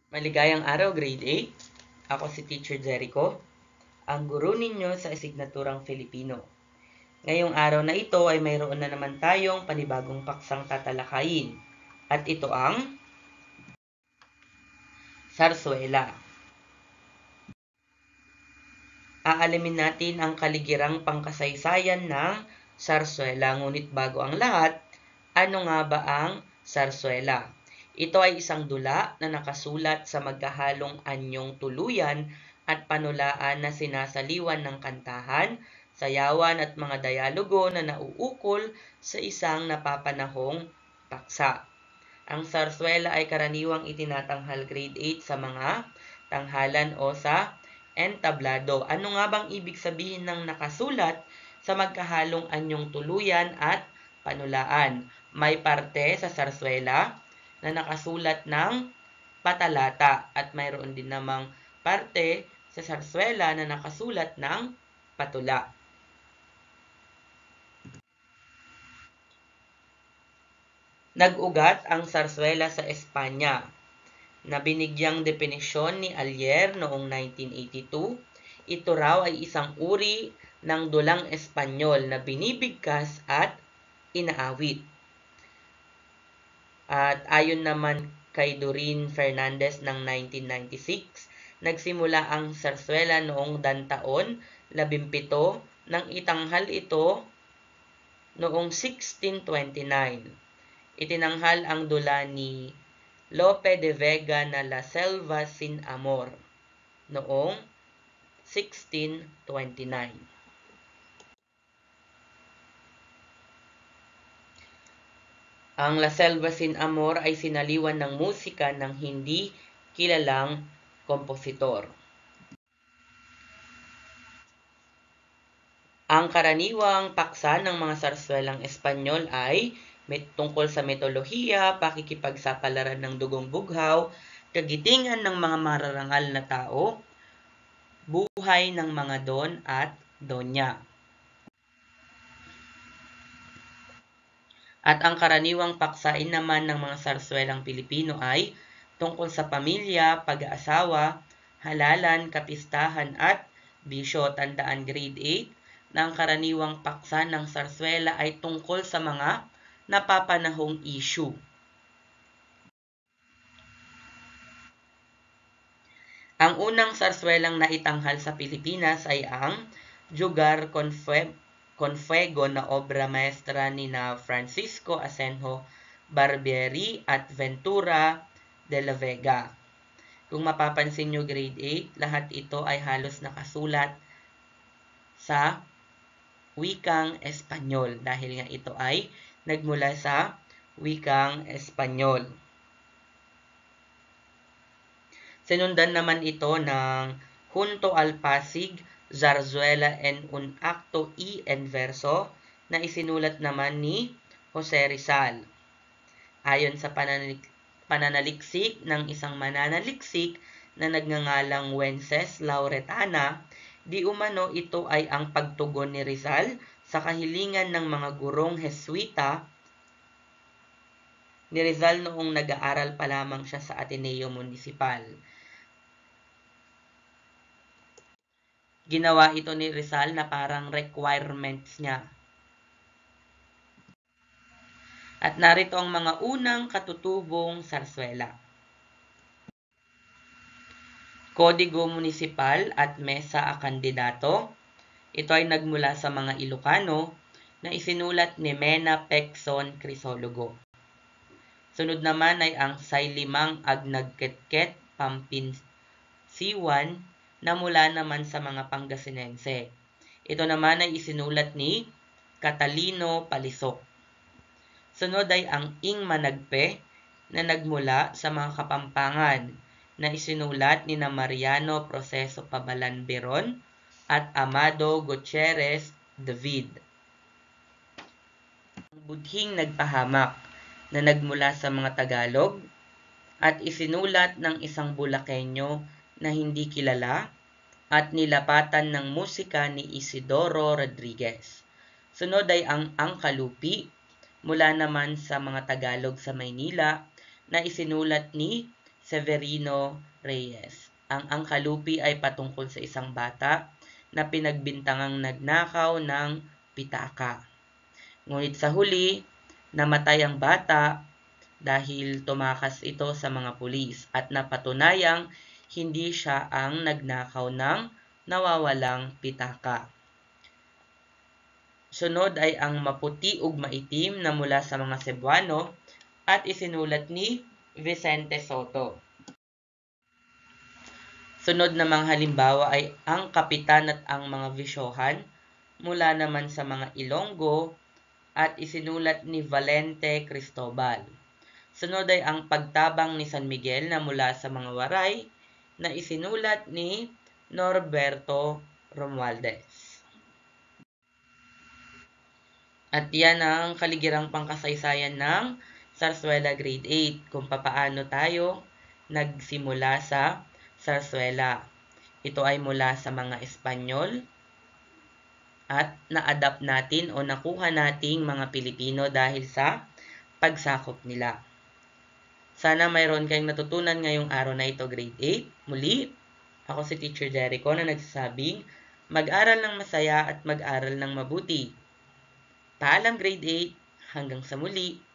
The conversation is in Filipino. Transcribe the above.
Maligayang araw, Grade 8. Ako si Teacher Jericho, ang guro ninyo sa asignaturang Filipino. Ngayong araw na ito ay mayroon na naman tayong panibagong paksang tatalakayin. At ito ang Sarsuela. Aalamin natin ang kaligirang pangkasaysayan ng Sarsuela. Ngunit bago ang lahat, ano nga ba ang Sarsuela? Ito ay isang dula na nakasulat sa magkahalong anyong tuluyan at panulaan na sinasaliwan ng kantahan, sayawan at mga dialogo na nauukol sa isang napapanahong paksa. Ang sarsuela ay karaniwang itinatanghal grade 8 sa mga tanghalan o sa entablado. Ano nga bang ibig sabihin ng nakasulat sa magkahalong anyong tuluyan at panulaan? May parte sa sarsuela na nakasulat ng patalata at mayroon din namang parte sa sarsuela na nakasulat ng patula. Nag-ugat ang sarsuela sa Espanya na binigyang definisyon ni Allier noong 1982. Ito raw ay isang uri ng dulang Espanyol na binibigkas at inaawit. At ayon naman kay Doreen Fernandez ng 1996, nagsimula ang sarsuela noong dantaon 17 nang itanghal ito noong 1629. Itinanghal ang dula ni Lope de Vega na La Selva Sin Amor noong 1629. Ang La Selva Sin Amor ay sinaliwan ng musika ng hindi kilalang kompositor. Ang karaniwang paksa ng mga sarsuelang Espanyol ay tungkol sa mitolohiya, pakikipagsapalaran ng dugong bughaw, kagitingan ng mga mararangal na tao, buhay ng mga don at donya. At ang karaniwang paksain naman ng mga sarsuelang Pilipino ay tungkol sa pamilya, pag-aasawa, halalan, kapistahan at bisyo. Tandaan grade 8 na ang karaniwang paksa ng sarsuela ay tungkol sa mga napapanahong issue. Ang unang sarsuelang naitanghal sa Pilipinas ay ang Jugar Confuego na obra maestra ni na Francisco Asenjo Barbieri at Ventura de la Vega. Kung mapapansin nyo grade 8, lahat ito ay halos nakasulat sa wikang Espanyol dahil nga ito ay nagmula sa wikang Espanyol. Sinundan naman ito ng Junto al Pasig, Zarzuela en un acto y en verso na isinulat naman ni Jose Rizal. Ayon sa pananaliksik ng isang mananaliksik na nagngangalang Wences Lauretana, di umano ito ay ang pagtugon ni Rizal sa kahilingan ng mga gurong Heswita ni Rizal noong nag-aaral pa lamang siya sa Ateneo Municipal. Ginawa ito ni Rizal na parang requirements niya. At narito ang mga unang katutubong sarsuela. Kodigo Municipal at Mesa a Kandidato. Ito ay nagmula sa mga Ilocano na isinulat ni Mena Pecson Crisologo. Sunod naman ay ang Saylimang Agnagketket Pampinsiwan na mula naman sa mga Pangasinense. Ito naman ay isinulat ni Catalino Palisok. Sunod ay ang Ing Managpe na nagmula sa mga Kapampangan na isinulat ni na Mariano Proceso Pabalan Beron at Amado Gutierrez David. Ang Budhing Nagpahamak na nagmula sa mga Tagalog at isinulat ng isang Bulakenyo na hindi kilala at nilapatan ng musika ni Isidoro Rodriguez. Sunod ay ang Angkalupi mula naman sa mga Tagalog sa Maynila na isinulat ni Severino Reyes. Ang angkalupi ay patungkol sa isang bata na pinagbintangang nagnakaw ng pitaka. Ngunit sa huli, namatay ang bata dahil tumakas ito sa mga pulis at napatunayang hindi siya ang nagnakaw ng nawawalang pitaka. Sunod ay ang Maputi ug Maitim na mula sa mga Cebuano at isinulat ni Vicente Soto. Sunod namang halimbawa ay ang Kapitan at ang mga Visyohan mula naman sa mga Ilonggo at isinulat ni Valente Cristobal. Sunod ay ang Pagtabang ni San Miguel na mula sa mga Waray na isinulat ni Norberto Romualdez. At yan ang kaligirang pangkasaysayan ng Zarzuela Grade 8 kung papaano tayo nagsimula sa zarzuela. Ito ay mula sa mga Espanyol at na-adapt natin o nakuha nating mga Pilipino dahil sa pagsakop nila. Sana mayroon kayong natutunan ngayong araw na ito, Grade 8. Muli, ako si Teacher Jericho na nagsasabing, mag-aral ng masaya at mag-aral ng mabuti. Paalam, Grade 8. Hanggang sa muli.